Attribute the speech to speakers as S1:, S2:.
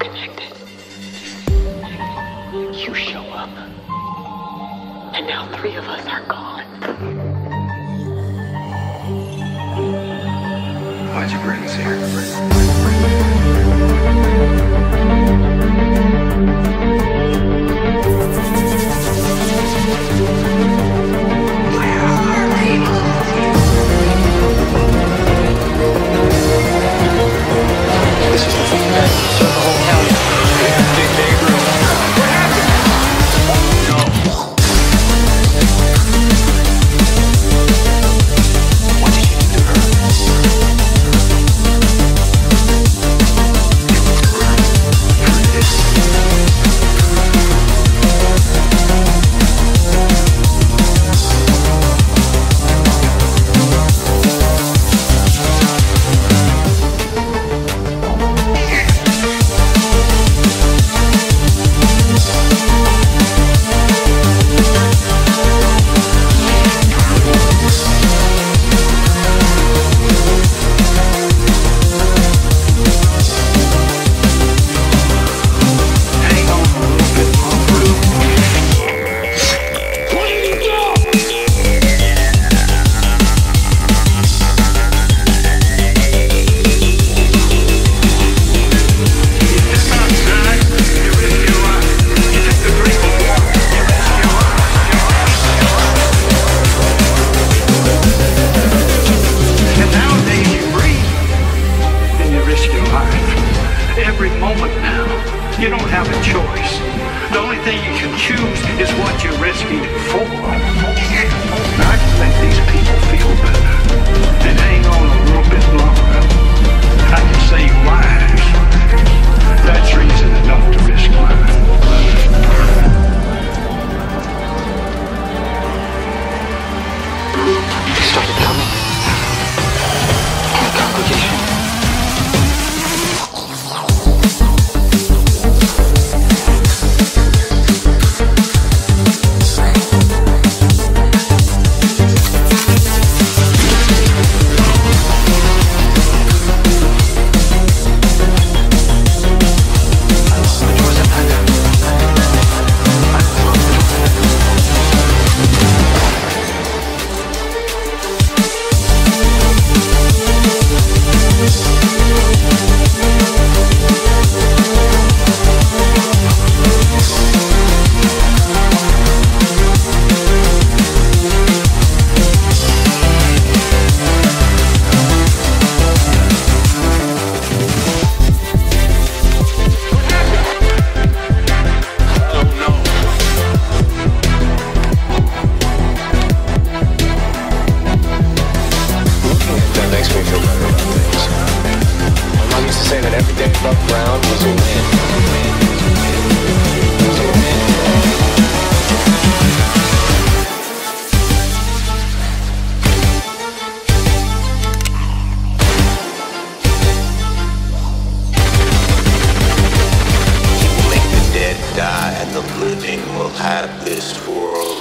S1: connected. You show up, and now 3 of us are gone.
S2: Why'd you bring us here?
S3: This is the thing that serve the whole county. Big neighbor. What happened? No. What did you do to her?
S4: Every moment now, you don't have a choice. The only thing you can choose is what you're risking it for. I can make these people feel better and hang on a little bit longer. I can save lives. That's reason enough to risk mine.
S3: They started coming. In the congregation.
S5: Die and the living will have this world.